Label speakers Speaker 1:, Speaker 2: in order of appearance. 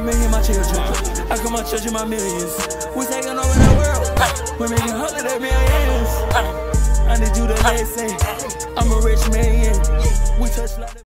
Speaker 1: me and my children. I call my children my millions. We taking over the world. We making hundreds of millions. I need you to listen. I'm a rich man. We touch like